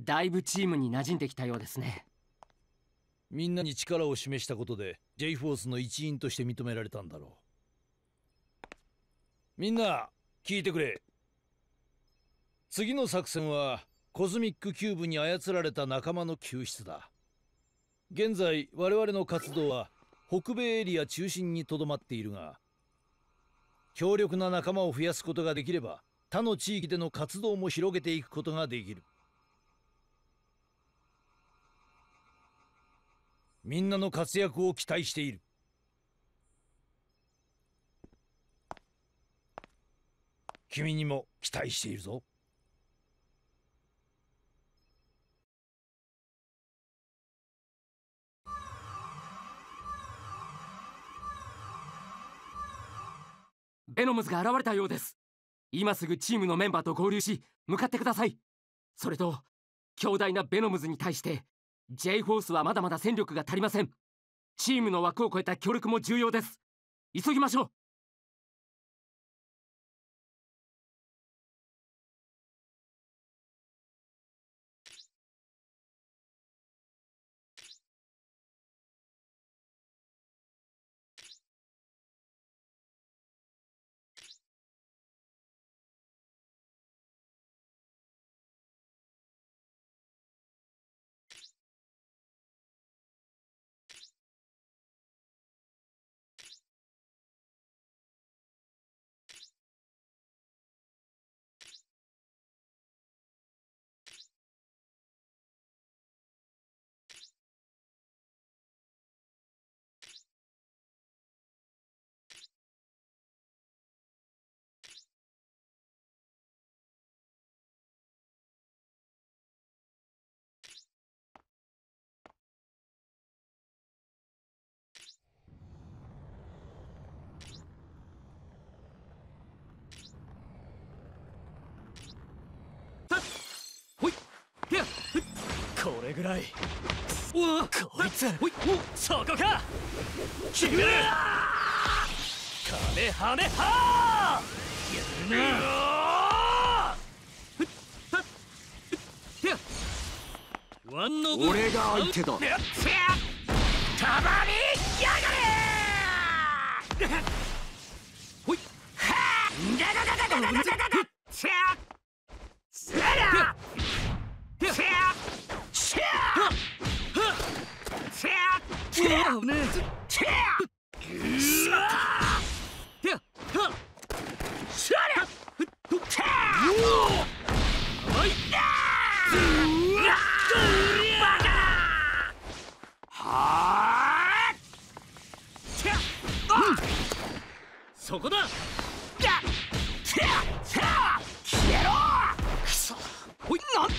だいぶチームに馴染んできたようですね。 みんなに力を示したことで J フォースの一員として認められたんだろう。みんな聞いてくれ。次の作戦はコズミックキューブに操られた仲間の救出だ。現在我々の活動は北米エリア中心にとどまっているが、強力な仲間を増やすことができれば他の地域での活動も広げていくことができる。みんなの活躍を期待している。君にも期待しているぞ。 ベノムズが現れたようです。今すぐチームのメンバーと合流し向かってください。それと強大なベノムズに対してJ フォースはまだまだ戦力が足りません。チームの枠を超えた協力も重要です。急ぎましょう。 これぐらい。うわ、こいつそこか。決める。金羽根はやるな。ワンノブ俺が相手だ。 たまにやがれ。ほいはあ。だだだだだだだだだ。せやせやせやせやせやねえせやうわせやせやせやおいうわバカはあせやそこだせやせや消えろくそおいなん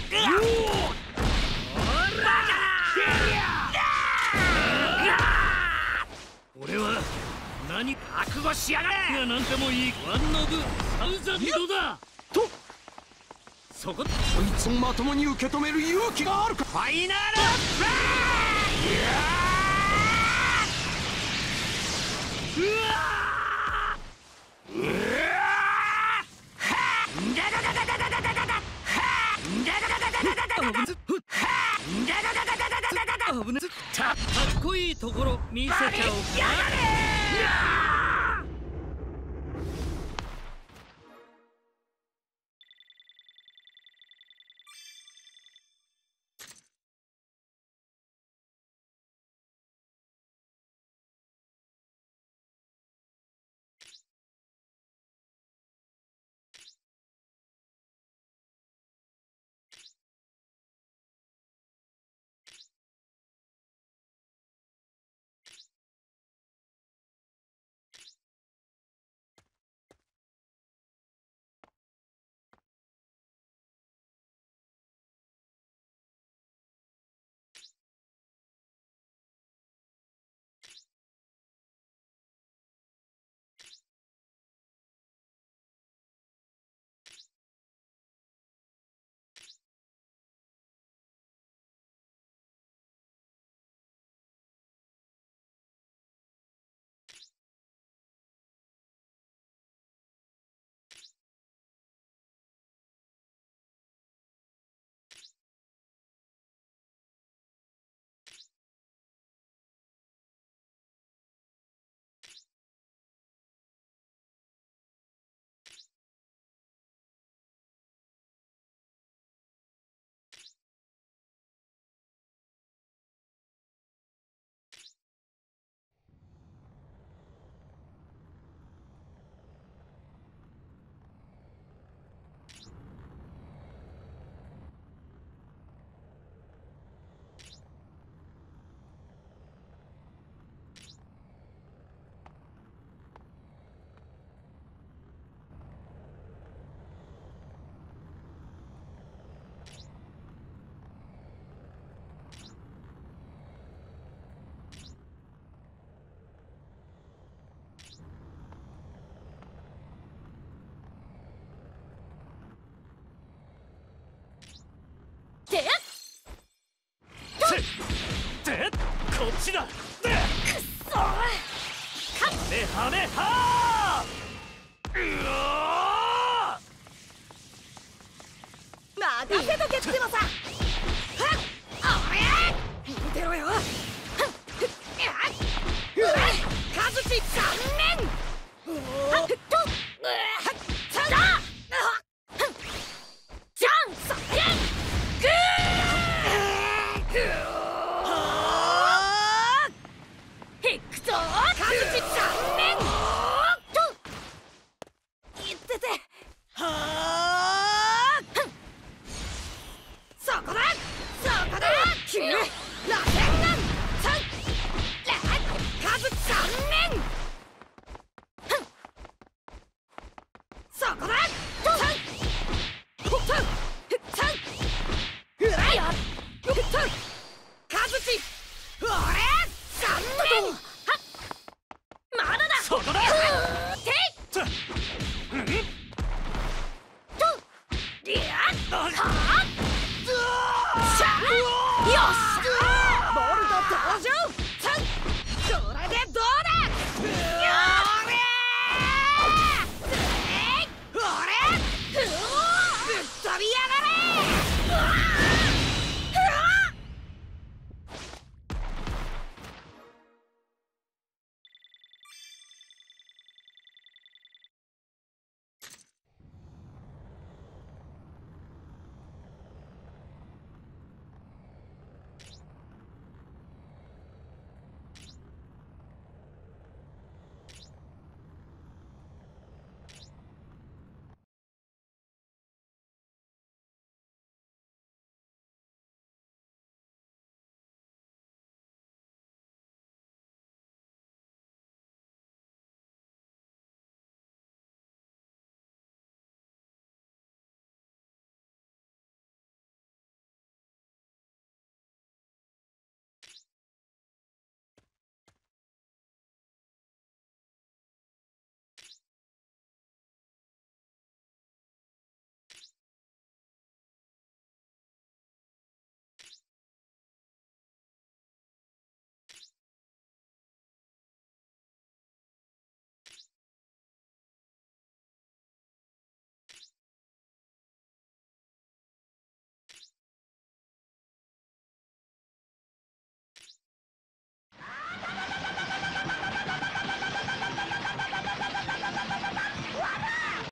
俺は何覚悟しやがれ。いや、なんでもいい。ワンノブサウザンドだと。そここいつをまともに受け止める勇気があるか。 ファイナルかっこいいところ見せちゃおうか。 そっちだ。 くっそー。 はめはー。うわー。任せとけってのさ。見てろよ。カズチ残念。じゃんそれグー。いくぞカズチ残念。いってて。そこだそこだ。キュー螺旋丸カズチ残念。そこだカズチ俺残念。まだだ。 そこだ。 ていっはっよっしゃ